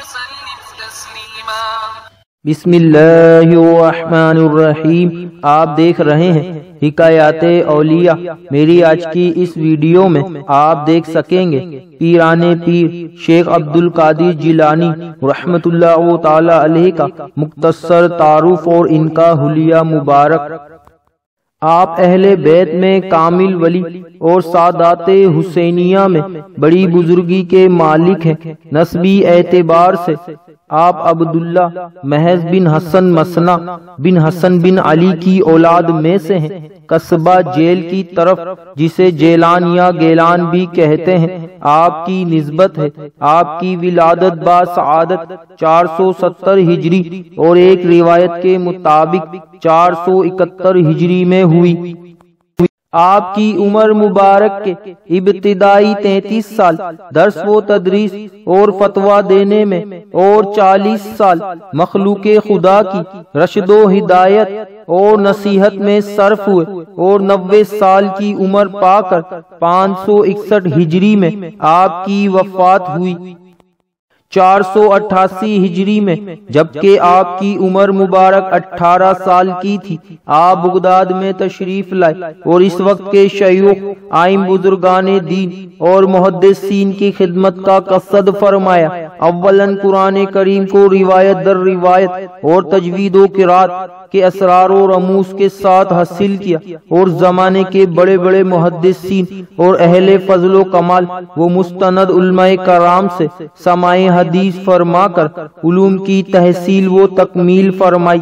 بسم اللہ الرحمن الرحیم۔ آپ دیکھ رہے ہیں حکایات اولیاء۔ میری آج کی اس ویڈیو میں آپ دیکھ سکیں گے پیران پیر شیخ عبد القادر جیلانی رحمت اللہ تعالی علیہ کا مختصر تعارف اور ان کا حلیہ مبارک۔ آپ اہل بیت میں کامل ولی اور سادات حسینیہ میں بڑی بزرگی کے مالک ہیں۔ نسبی اعتبار سے آپ عبداللہ محض بن حسن مسنا بن حسن بن علی کی اولاد میں سے ہیں۔ قصبہ جیل کی طرف جسے جیلان یا گیلان بھی کہتے ہیں آپ کی نسبت ہے۔ آپ کی ولادت باسعادت 470 ہجری اور ایک روایت کے مطابق 471 ہجری میں ہوئی۔ آپ کی عمر مبارک کے ابتدائی 33 سال درس و تدریس اور فتویٰ دینے میں اور 40 سال مخلوق خدا کی رشد و ہدایت اور نصیحت میں صرف ہوئے اور 90 سال کی عمر پا کر 561 ہجری میں آپ کی وفات ہوئی۔ 488 ہجری میں جبکہ آپ کی عمر مبارک 18 سال کی تھی آپ بغداد میں تشریف لائے اور اس وقت کے شیوخ عائم بزرگان دین اور محدثین کی خدمت کا قصد فرمایا۔ اولاً قرآن کریم کو روایت در روایت اور تجوید و قرات کے اسرار و رموز کے ساتھ حاصل کیا اور زمانے کے بڑے بڑے محدثین اور اہل فضل و کمال و مستند علماء کرام سے سماع حدیث فرما کر علوم کی تحصیل و تکمیل فرمائی،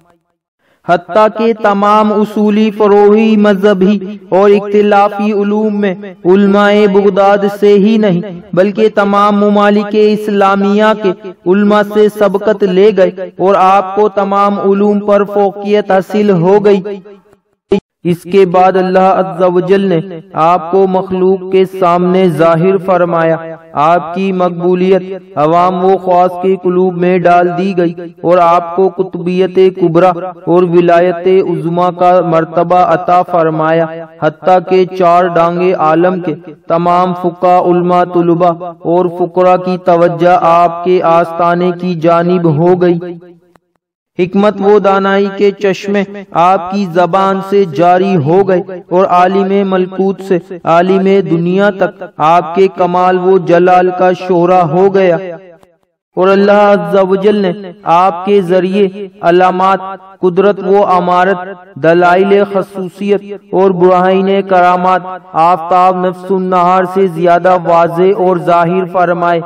حتیٰ کہ تمام اصولی فروعی مذہبی اور اختلافی علوم میں علماء بغداد سے ہی نہیں بلکہ تمام ممالک اسلامیہ کے علماء سے سبقت لے گئے اور آپ کو تمام علوم پر فوقیت حاصل ہو گئی۔ اس کے بعد اللہ عز و جل نے آپ کو مخلوق کے سامنے ظاہر فرمایا۔ آپ کی مقبولیت عوام و خواص کے قلوب میں ڈال دی گئی اور آپ کو قطبیت کبریٰ اور ولایت عظمیٰ کا مرتبہ عطا فرمایا، حتیٰ کہ 4 ڈانگے عالم کے تمام فقہاء علماء طلباء اور فقراء کی توجہ آپ کے آستانے کی جانب ہو گئی۔ حکمت و دانائی کے چشمے آپ کی زبان سے جاری ہو گئے اور عالم ملکوت سے عالم دنیا تک آپ کے کمال و جلال کا شہرہ ہو گیا اور اللہ عز و جل نے آپ کے ذریعے علامات قدرت و امارت، دلائل خصوصیت اور برہین کرامات آفتاب نفس النہار سے زیادہ واضح اور ظاہر فرمائے۔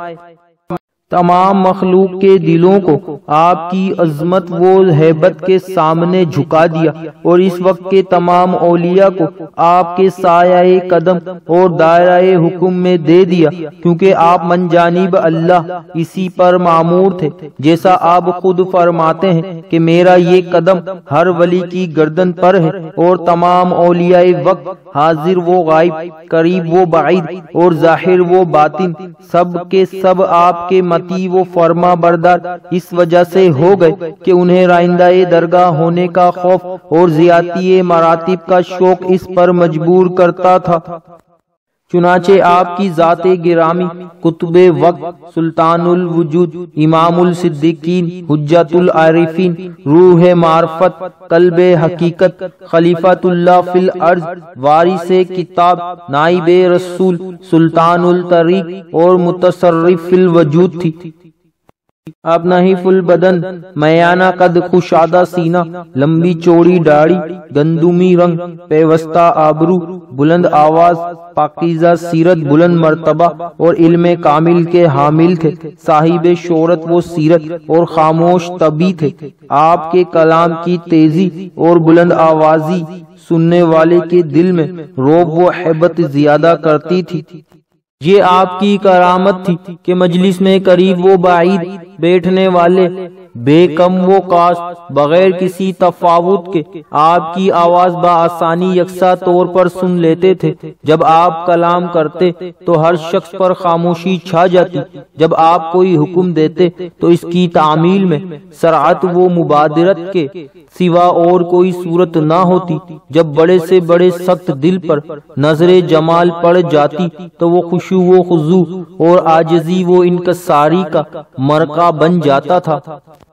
تمام مخلوق کے دلوں کو آپ کی عظمت و ہیبت کے سامنے جھکا دیا اور اس وقت کے تمام اولیاء کو آپ کے سایہ قدم اور دائرہ حکم میں دے دیا، کیونکہ آپ من جانب اللہ اسی پر معمور تھے، جیسا آپ خود فرماتے ہیں کہ میرا یہ قدم ہر ولی کی گردن پر ہے اور تمام اولیاء وقت حاضر و غائب، قریب و بعید اور ظاہر و باطن سب کے سب آپ کے مطیع و فرما بردار اس وجہ سے ہو گئے کہ انہیں رائندہ درگاہ ہونے کا خوف اور زیادتی مراتب کا شوق اس پر مجبور کرتا تھا۔ چنانچہ آپ کی ذات گرامی قطب وقت، سلطان الوجود، امام الصدیقین، حجت العارفین، روح معرفت، قلب حقیقت، خلیفۃ اللہ فی الارض، وارث کتاب، نائب رسول، سلطان الطریق اور متصرف فی الوجود تھی۔ آپ نحیف البدن، میانہ قد، کشادہ سینہ، لمبی چوڑی داڑھی، گندمی رنگ، پیوستہ آبرو، بلند آواز، پاکیزہ سیرت، بلند مرتبہ اور علم کامل کے حامل تھے، صاحب شہرت و سیرت اور خاموش طبع تھے۔ آپ کے کلام کی تیزی اور بلند آوازی سننے والے کے دل میں رعب و ہیبت زیادہ کرتی تھی۔ یہ آپ کی کرامت تھی کہ مجلس میں قریب و بعید بیٹھنے والے بے کم و کاست بغیر کسی تفاوت کے آپ کی آواز بآسانی یکساں طور پر سن لیتے تھے۔ جب آپ کلام کرتے تو ہر شخص پر خاموشی چھا جاتی، جب آپ کوئی حکم دیتے تو اس کی تعمیل میں سرعت و مبادرت کے سوا اور کوئی صورت نہ ہوتی۔ جب بڑے سے بڑے سخت دل پر نظر جمال پڑ جاتی تو وہ خشوع و خضوع اور عاجزی و انکساری کا مرقع بن جاتا تھا۔